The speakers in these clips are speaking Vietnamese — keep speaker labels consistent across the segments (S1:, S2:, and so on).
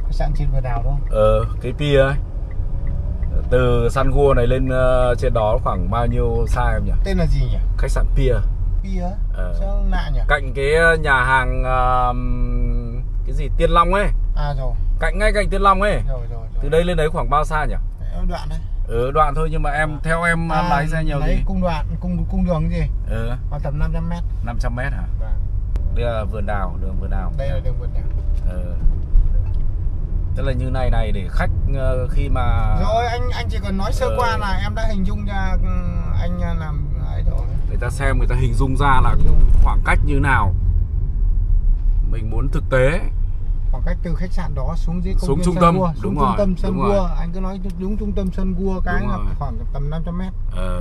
S1: Khách sạn trên vườn đào đúng không?
S2: Cái pier ấy. Từ Sun World này lên trên đó khoảng bao nhiêu xa em nhỉ?
S1: Tên là gì nhỉ?
S2: Khách sạn Pier.
S1: Pier? Sao lạ nhỉ?
S2: Cạnh cái nhà hàng cái gì Tiên Long ấy.
S1: À rồi.
S2: Ngay cạnh Tiên Long ấy.
S1: Rồi.
S2: Từ đây lên đấy khoảng bao xa nhỉ?
S1: Đoạn đấy.
S2: Đoạn thôi nhưng mà em theo em lái xe nhiều gì?
S1: Cung đường cái gì? Khoảng tầm 500 m.
S2: 500 m hả?
S1: Vâng.
S2: Đây là vườn đào, đường vườn đào.
S1: Đây là đường vườn đào.
S2: Tức là như này để khách khi mà
S1: rồi anh chỉ cần nói sơ qua là em đã hình dung ra anh làm ấy rồi.
S2: Người ta xem, người ta hình dung ra là khoảng cách như nào. Mình muốn thực tế.
S1: Khoảng cách từ khách sạn đó xuống dưới
S2: xuống trung tâm,
S1: xuống trung tâm Sun World, anh cứ nói đúng trung tâm Sun World cái là khoảng tầm 500 m.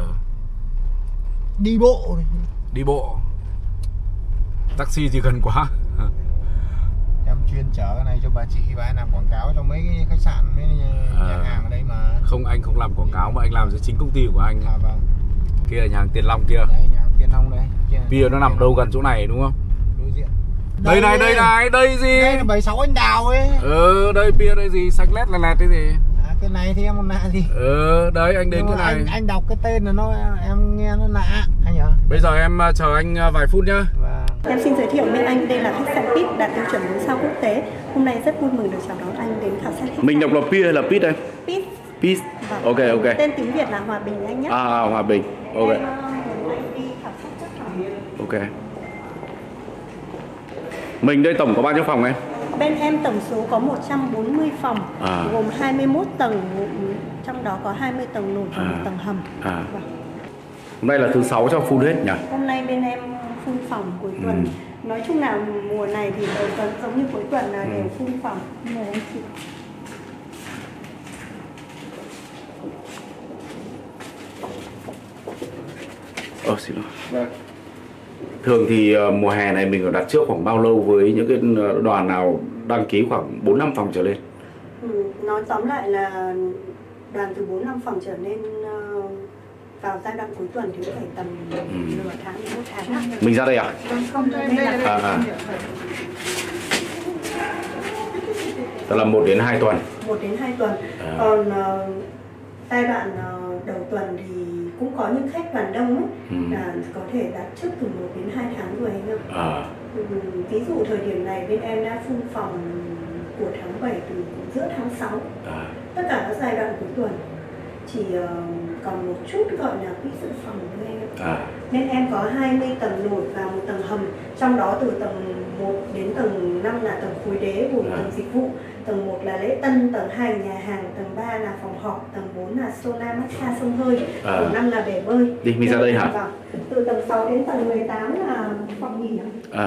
S1: Đi bộ.
S2: Đi bộ. Taxi thì gần quá.
S1: Em chuyên chở cái này cho bà chị và làm quảng cáo cho mấy cái khách sạn, mấy nhà hàng ở đây mà.
S2: Không, anh không làm quảng cáo mà anh làm cho chính công ty của anh.
S1: Vâng.
S2: Kia là nhà hàng Tiên Long kia.
S1: Đấy, nhà hàng Tiên Long đấy.
S2: Pier nó nằm đâu gần chỗ này đúng không?
S1: Đối diện.
S2: Đây này, đây gì?
S1: Đây là 76 anh đào ấy.
S2: Đây Pier đây gì, xanh lét lẹt cái gì?
S1: Cái này thì em còn lạ gì?
S2: Đấy anh đến cái này.
S1: Anh đọc cái tên là nó em nghe nó lạ anh nhỉ?
S2: Bây giờ em chờ anh vài phút nhá.
S3: Em xin giới thiệu bên anh đây là khách sạn PIT đạt tiêu chuẩn 4 sao quốc tế. Hôm nay rất vui mừng được chào đón anh đến khảo sát.
S2: Mình đọc là Pier hay là PIT đây?
S3: PIT.
S2: PIT. Ok.
S3: Tên tiếng Việt là Hòa Bình anh nhé.
S2: Hòa Bình. Ok.
S3: Em đi khảo sát rất
S2: Ok. Mình đây tổng có bao nhiêu phòng em?
S3: Bên em tổng số có 140 phòng, gồm 21 tầng, trong đó có 20 tầng nổi và 1 tầng hầm.
S2: Hôm nay là thứ 6 cho full hết nhỉ?
S3: Hôm nay bên em full phòng cuối tuần. Nói chung là mùa này thì đầu tuần giống như cuối tuần là đều full phòng. Mời anh chị.
S2: Xin lỗi. Vâng. Thường thì mùa hè này mình có đặt trước khoảng bao lâu với những cái đoàn nào đăng ký khoảng 4-5 phòng trở lên?
S3: Nói tóm lại là đoàn từ 4-5 phòng trở lên vào giai đoạn cuối tuần thì phải tầm nửa tháng đến 1 tháng.
S2: Mình ra đây à?
S3: Không, đây là
S2: Tức là 1 đến 2 tuần.
S3: 1 đến 2 tuần. Còn giai đoạn đầu tuần thì cũng có những khách đoàn đông ấy, là có thể đặt trước từ 1 đến 2 tháng rồi anh ạ. Ví dụ thời điểm này bên em đã full phòng của tháng 7 từ giữa tháng 6. Tất cả các giai đoạn cuối tuần. Chỉ còn một chút gọi là quỹ dự phòng thôi anh ạ. Nên em có 20 tầng nổi và 1 tầng hầm. Trong đó từ tầng 1 đến tầng 5 là tầng khối đế gồm tầng dịch vụ. Tầng 1 là lễ tân, tầng 2 là nhà hàng, tầng 3 là phòng họp, tầng 4 là sauna massage xông hơi, tầng 5 là bể bơi.
S2: Đi, mình ra đây hả?
S3: Từ tầng 6 đến tầng 18 là phòng nghỉ.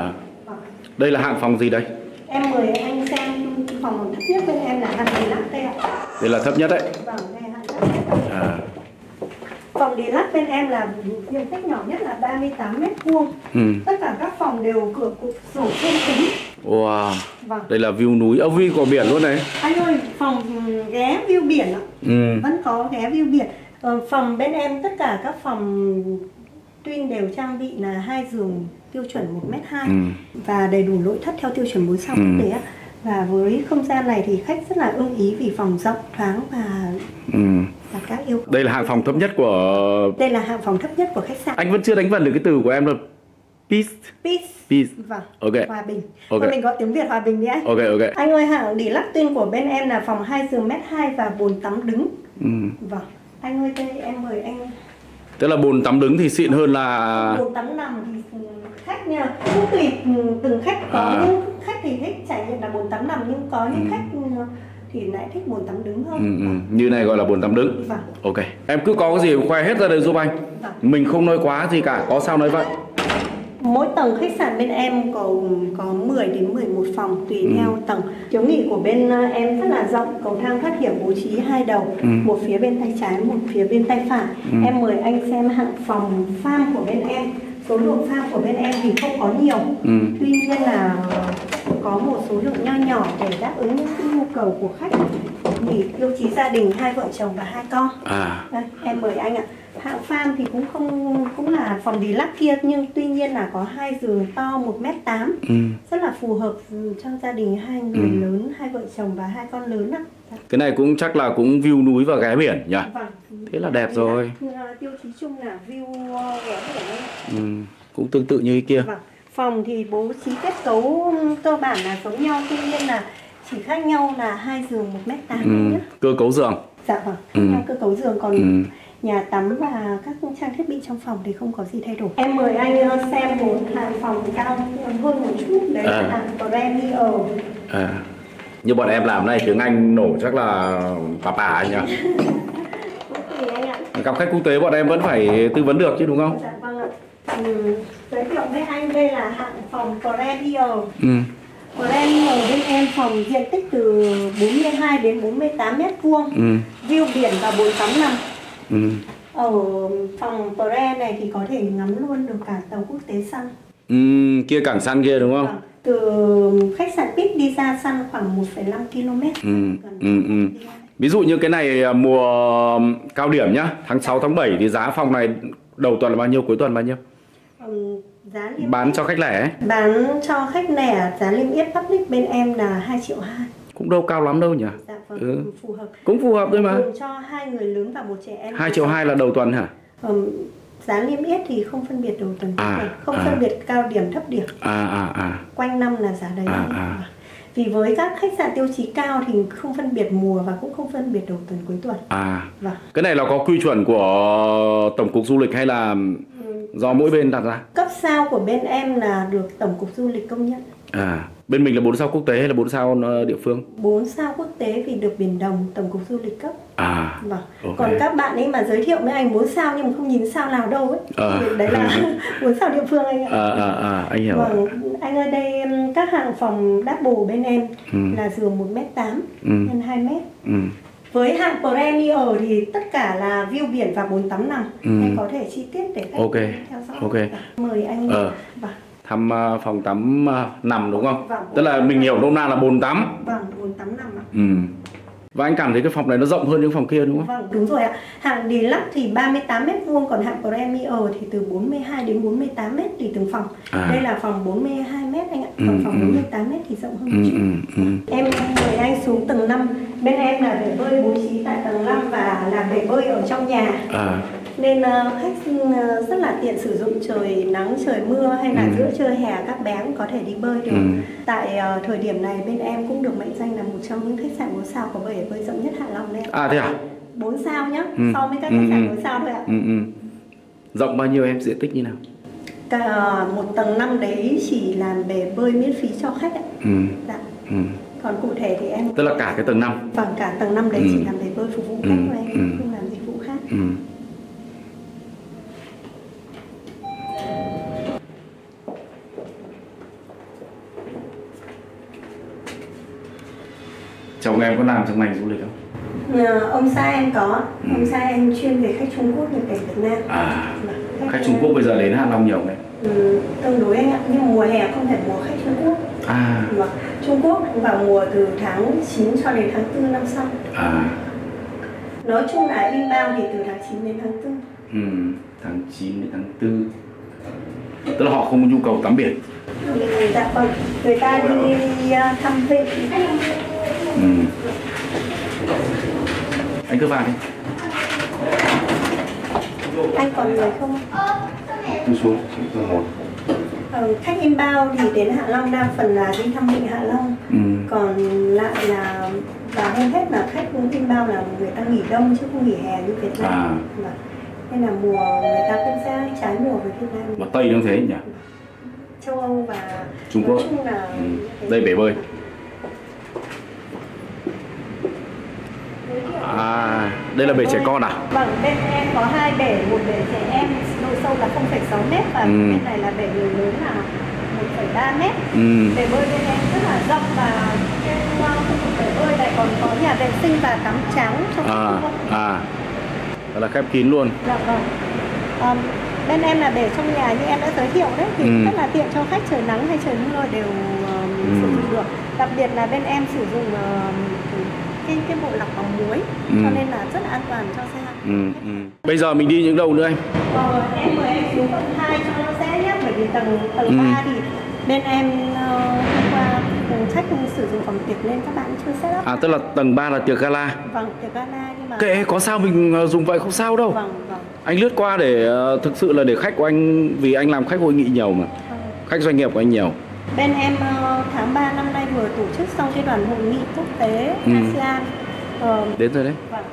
S2: Đây là hạng phòng gì đây?
S3: Em mời anh xem phòng thấp nhất bên em là hạng deluxe đây ạ.
S2: Đây là thấp nhất đấy.
S3: Vâng, đây là hạng thấp nhất. Phòng deluxe bên em là diện tích nhỏ nhất là 38 m². Tất cả các phòng đều cửa sổ thiên tính.
S2: Wow. Vâng. Đây là view núi, view của biển luôn này.
S3: Anh ơi, phòng ghé view biển ạ. Vẫn có ghé view biển. Phòng bên em tất cả các phòng Twin đều trang bị là 2 giường tiêu chuẩn 1m2 và đầy đủ nội thất theo tiêu chuẩn 4 sao quốc tế ạ. Và với không gian này thì khách rất là ưng ý vì phòng rộng, thoáng và các yêu cầu.
S2: Đây là hạng phòng thấp nhất của...
S3: Đây là hạng phòng thấp nhất của khách sạn.
S2: Anh vẫn chưa đánh vần được cái từ của em là Peace.
S3: Peace. Vâng.
S2: Ok.
S3: Hòa bình. Okay. Mình có tiếng Việt Hòa bình đi anh.
S2: Ok.
S3: Anh ơi, hạng deluxe Twin của bên em là phòng 2 giường 1m2 và bồn tắm đứng. Vâng. Anh ơi, đây em mời anh.
S2: Tức là bồn tắm đứng thì xịn hơn là...
S3: Bồn tắm nằm thì khách nha, cũng tùy từng khách. Có những khách thì thích trải nghiệm là bồn tắm nằm, nhưng có những khách thì lại thích bồn tắm đứng hơn.
S2: Như này gọi là bồn tắm đứng.
S3: Vâng.
S2: Ok. Em cứ có cái gì khoe hết ra đây giúp anh. Mình không nói quá gì cả, có sao nói vậy.
S3: Mỗi tầng khách sạn bên em có 10 đến 11 phòng tùy theo tầng. Chiếu nghỉ của bên em rất là rộng, cầu thang thoát hiểm bố trí 2 đầu, một phía bên tay trái, một phía bên tay phải. Em mời anh xem hạng phòng farm của bên em. Số lượng farm của bên em thì không có nhiều. Tuy nhiên là có một số lượng nho nhỏ để đáp ứng những cái nhu cầu của khách. Thì tiêu chí gia đình 2 vợ chồng và 2 con. Đây, em mời anh ạ. Hạng farm thì cũng là phòng deluxe kia, nhưng tuy nhiên là có 2 giường to 1m8, rất là phù hợp cho gia đình 2 người lớn, 2 vợ chồng và 2 con lớn ạ.
S2: Cái này cũng chắc là cũng view núi và ghé biển nhỉ?
S3: Vâng.
S2: Thế là đẹp rồi.
S3: Tiêu chí chung là view ghé biển.
S2: Cũng tương tự như cái kia.
S3: Vâng. Phòng thì bố trí kết cấu cơ bản là giống nhau, tuy nhiên là chỉ khác nhau là 2 giường 1m8 nhé.
S2: Cơ cấu giường.
S3: Dạ vâng, cơ cấu giường, còn nhà tắm và các trang thiết bị trong phòng thì không có gì thay đổi. Em mời anh xem một hàng phòng cao hơn một chút, đấy là hàng Premier.
S2: Như bọn em làm này tiếng Anh nổ chắc là bà anh nhỉ?
S3: Anh ạ.
S2: Gặp khách quốc tế bọn em vẫn phải tư vấn được chứ đúng không?
S3: Dạ vâng ạ. Giới thiệu với anh đây là hạng phòng Premier. Premier bên em phòng diện tích từ 42 đến 48 m², view biển và bồi tắm nằm. Ở phòng Pre này thì có thể ngắm luôn được cả tàu quốc tế Sun.
S2: Kia cảng Sun kia đúng không?
S3: Từ khách sạn Pit đi ra Sun khoảng 1,5 km.
S2: Ví dụ như cái này mùa cao điểm nhá, tháng 6, tháng 7 thì giá phòng này đầu tuần là bao nhiêu, cuối tuần bao nhiêu?
S3: Giá liêm
S2: bán cho khách lẻ ấy.
S3: Bán cho khách lẻ giá liêm yết public bên em là 2,2 triệu.
S2: Cũng đâu cao lắm đâu nhỉ?
S3: Dạ vâng, phù hợp.
S2: Cũng phù hợp thôi mà.
S3: Cho 2 người lớn và 1 trẻ em.
S2: 2,2 triệu là đầu tuần hả?
S3: Giá liêm yết thì không phân biệt đầu tuần, không phân biệt cao điểm thấp điểm. Quanh năm là giá đấy. Vì với các khách sạn tiêu chí cao thì không phân biệt mùa và cũng không phân biệt đầu tuần cuối tuần.
S2: Vâng. Cái này là có quy chuẩn của Tổng cục Du lịch hay là do mỗi bên đặt ra? Cấp
S3: sao của bên em là được Tổng cục Du lịch công nhận.
S2: Bên mình là 4 sao quốc tế hay là 4 sao địa phương?
S3: 4 sao quốc tế vì được Biển Đồng Tổng cục Du lịch cấp.
S2: Vâng.
S3: Okay. Còn các bạn ấy mà giới thiệu với anh 4 sao nhưng mà không nhìn sao nào đâu ấy. Đấy là 4 sao địa phương anh ạ.
S2: Anh hiểu.
S3: Vâng, anh ơi, đây các hạng phòng double bên em là giường 1m8 x 2m. Với hạng Premier thì tất cả là view biển và bồn tắm nằm. Anh có thể chi tiết để khách theo dõi. Mời anh.
S2: Thăm phòng tắm nằm đúng không? Vâng. Tức là mình hiểu nôm na là bồn tắm.
S3: Vâng, bồn tắm nằm ạ.
S2: Và anh cảm thấy cái phòng này nó rộng hơn những phòng kia đúng không?
S3: Vâng, đúng rồi ạ. Hạng Deluxe thì 38 m², còn hạng Premier thì từ 42 đến 48 m tùy từng phòng. Đây là phòng 42 m anh ạ, còn phòng 48 m thì rộng hơn một chút. Em mời anh xuống tầng 5. Bên em là bể bơi bố trí tại tầng 5 và là bể bơi ở trong nhà. Nên khách rất là tiện sử dụng trời nắng, trời mưa hay là giữa trưa hè các bé cũng có thể đi bơi được. Tại thời điểm này bên em cũng được mệnh danh là một trong những khách sạn 4 sao có bể bơi rộng nhất Hạ Long đấy.
S2: Thế à?
S3: 4 sao nhá, so với các khách sạn 4 sao thôi ạ.
S2: Rộng bao nhiêu em, diện tích như nào?
S3: Một tầng 5 đấy chỉ làm bể bơi miễn phí cho khách ạ. Dạ. Còn cụ thể thì em...
S2: Tức là cả cái tầng 5?
S3: Vâng, cả tầng 5 đấy chỉ làm bể bơi phục vụ khách thôi, em không làm dịch vụ khác.
S2: Chồng em có làm trong ngành du lịch không?
S3: Ông xã em có. Ông xã em chuyên về khách Trung Quốc nhập cảnh Việt Nam.
S2: Khách Trung Quốc bây giờ đến Hạ Long nhiều không?
S3: Tương đối anh ạ, nhưng mùa hè không thể mùa khách Trung Quốc. Trung Quốc vào mùa từ tháng 9 cho đến tháng 4 năm sau. Nói chung là inbound thì từ tháng 9 đến tháng 4.
S2: Tháng 9 đến tháng 4. Tức là họ không có nhu cầu tắm biển.
S3: Dạ vâng, người ta đi thăm vịnh.
S2: Anh cứ vào đi.
S3: Anh còn người không?
S2: Cứ xuống,
S3: khách inbound thì đến Hạ Long đa phần là đi thăm vịnh Hạ Long. Còn lại là và hơn hết là khách inbound là người ta nghỉ đông chứ không nghỉ hè như Việt Nam. Nên là mùa người ta cũng sẽ trái mùa với Việt Nam.
S2: Và Tây cũng thế nhỉ?
S3: Châu Âu và
S2: Trung Quốc.
S3: Là
S2: đây bể bơi. Đây là bể trẻ con à?
S3: Vâng, bên em có 2 bể, một bể trẻ em độ sâu là 0,6 m và bên này là bể người lớn là 1,3 m. Bể bơi bên em rất là rộng và trên bể bơi này còn có nhà vệ sinh và tắm trắng trong
S2: đó là khép kín luôn.
S3: Dạ vâng. Bên em là bể trong nhà như em đã giới thiệu đấy thì rất là tiện cho khách trời nắng hay trời mưa đều sử dụng được. Đặc biệt là bên em sử dụng cái bộ lọc bằng muối, cho nên là rất là an toàn cho xe.
S2: Bây giờ mình đi những đâu nữa anh?
S3: Em mời em xuống tầng 2 cho nó dễ nhé, bởi vì tầng 3 thì bên em qua khách sử dụng phòng tiệc nên các bạn chưa set up.
S2: Tức là tầng 3 là tiệc gala.
S3: Vâng, tiệc gala nhưng mà
S2: kệ, có sao mình dùng vậy, không sao đâu.
S3: Vâng.
S2: Anh lướt qua để thực sự là để khách của anh, vì anh làm khách hội nghị nhiều mà. Khách doanh nghiệp của anh nhiều.
S3: Bên em tháng 3 năm nay vừa tổ chức xong cái đoàn hội nghị quốc tế ASEAN.
S2: Đến rồi đấy.
S3: Vâng.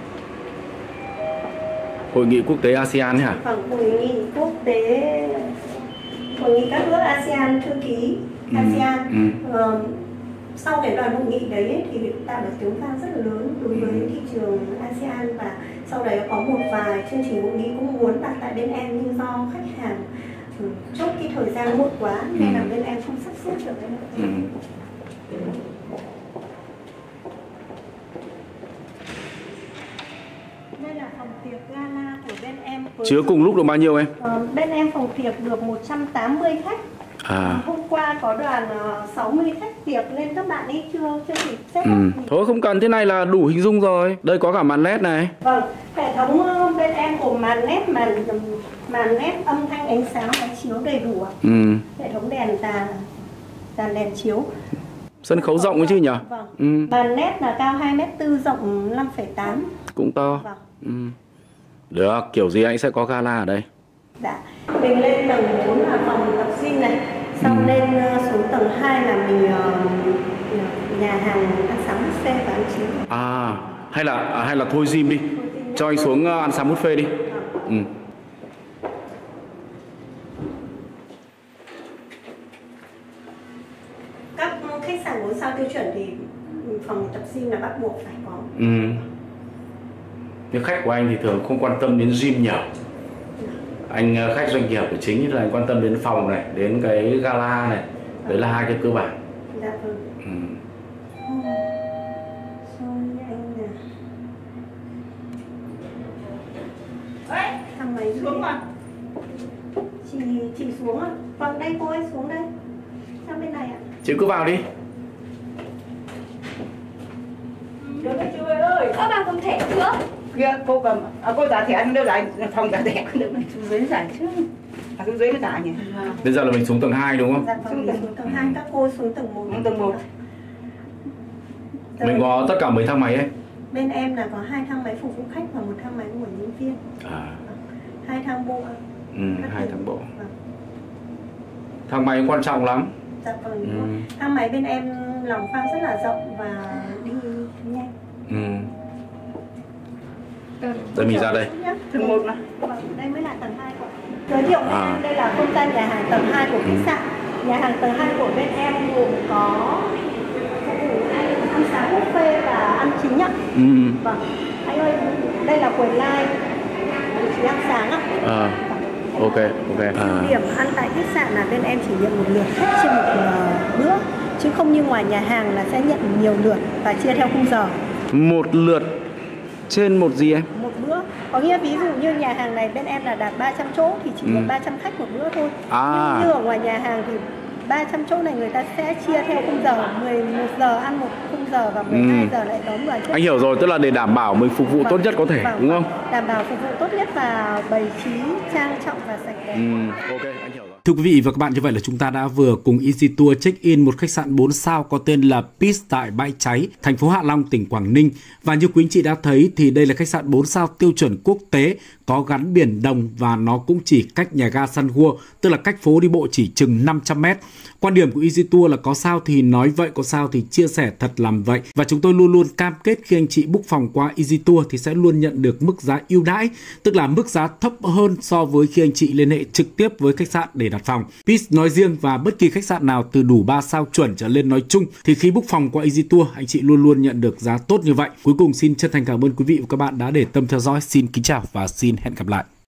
S2: Hội nghị quốc tế ASEAN ấy hả?
S3: Vâng, hội nghị quốc tế, hội nghị các nước ASEAN, thư ký ASEAN. Sau cái đoàn hội nghị đấy thì tạo được tiếng vang rất là lớn đối với thị trường ASEAN, và sau đấy có một vài chương trình hội nghị cũng muốn đặt tại bên em, nhưng do khách hàng chốt cái thời gian muộn quá nên là bên em không sắp xếp được đấy nữa. Đây là phòng tiệc gala của bên em.
S2: Chứa cùng lúc được bao nhiêu em?
S3: Bên em phòng tiệc được 180 khách. Hôm qua có đoàn 60 khách tiệc nên các bạn ấy chưa kịp xếp.
S2: Thôi không cần, thế này là đủ hình dung rồi. Đây có cả màn LED này.
S3: Vâng, hệ thống bên em gồm màn LED, âm thanh, ánh sáng, máy chiếu đầy đủ ạ. Hệ thống đèn dàn đèn chiếu.
S2: Sân khấu rộng ấy chứ nhỉ?
S3: Vâng. Màn LED là cao 2m4, rộng 5,8.
S2: Cũng to.
S3: Vâng.
S2: Được, kiểu gì anh sẽ có gala ở đây.
S3: Dạ. Mình lên tầng 4 là phòng tập gym này. Xong lên xuống tầng 2 là mình nhà hàng ăn sáng buffet và ăn chín.
S2: Hay là thôi gym đi. Cho anh xuống ăn sáng buffet đi.
S3: Các khách sạn 4 sao tiêu chuẩn thì phòng tập gym là bắt buộc phải có.
S2: Nhưng khách của anh thì thường không quan tâm đến gym nhiều. Anh khách doanh nghiệp của chính là anh quan tâm đến phòng này, đến cái gala này. Đấy là hai cái cơ bản.
S3: Dạ vâng. Thằng máy xuống mà. Chị xuống ạ. Vâng, đây cô ấy xuống đây. Sang bên này ạ.
S2: Chị cứ vào đi.
S4: Được rồi chú ơi. Các bạn cầm thẻ chưa? Kia cô cầm, cô trả thẻ anh đâu lại phòng trả thẻ được này, xuống dưới giải chứ. Xuống dưới mới trả nhỉ.
S2: Bây giờ là mình xuống tầng 2 đúng không?
S3: Dạ vâng, mình xuống tầng 2, các cô xuống tầng 1.
S4: Tầng 1.
S2: Mình có tất cả mấy thang máy ấy?
S3: Bên em là có 2 thang máy phục vụ khách và 1 thang máy của nhân viên. 2 thang bộ.
S2: 2 thang bộ. Thang máy quan trọng lắm.
S3: Dạ vâng. Thang máy bên em lòng khoang rất là rộng và đi nhanh.
S2: Đây mình ra đây.
S4: Tầng 1 mà.
S3: Vâng, đây mới là tầng 2 của. Giới thiệu với em, đây là không gian nhà hàng tầng 2 của khách sạn. Nhà hàng tầng 2 của bên em gồm có phục vụ ăn sáng buffet và ăn chính ạ. Vâng. Anh ơi, đây là quầy line vị trí ăn sáng ạ.
S2: Ok.
S3: Điểm ăn tại khách sạn là bên em chỉ nhận một lượt khách trên một bữa, chứ không như ngoài nhà hàng là sẽ nhận nhiều lượt và chia theo khung giờ.
S2: Một lượt trên một gì em?
S3: Một bữa. Có nghĩa ví dụ như nhà hàng này bên em là đạt 300 chỗ thì chỉ nhận 300 khách một bữa thôi. Nhưng như ở ngoài nhà hàng thì 300 chỗ này người ta sẽ chia theo khung giờ, 11 giờ ăn một khung giờ và 12 giờ lại đón đoàn khách.
S2: Anh hiểu rồi, tức là để đảm bảo mình phục vụ tốt nhất có thể, đúng không?
S3: Đảm bảo phục vụ tốt nhất và bày trí trang trọng và sạch đẹp.
S2: Ok, anh hiểu rồi.
S5: Thưa quý vị và các bạn, như vậy là chúng ta đã vừa cùng Easy Tour check-in một khách sạn 4 sao có tên là Peace tại Bãi Cháy, thành phố Hạ Long, tỉnh Quảng Ninh. Và như quý anh chị đã thấy thì đây là khách sạn 4 sao tiêu chuẩn quốc tế, có gắn biển đồng và nó cũng chỉ cách nhà ga Sun World, tức là cách phố đi bộ chỉ chừng 500 m. Quan điểm của Easy Tour là có sao thì nói vậy, có sao thì chia sẻ thật làm vậy. Và chúng tôi luôn luôn cam kết khi anh chị book phòng qua Easy Tour thì sẽ luôn nhận được mức giá ưu đãi, tức là mức giá thấp hơn so với khi anh chị liên hệ trực tiếp với khách sạn để đặt phòng. Peace nói riêng và bất kỳ khách sạn nào từ đủ 3 sao chuẩn trở lên nói chung thì khi book phòng qua Easy Tour anh chị luôn luôn nhận được giá tốt như vậy. Cuối cùng xin chân thành cảm ơn quý vị và các bạn đã để tâm theo dõi. Xin kính chào và xin hẹn gặp lại.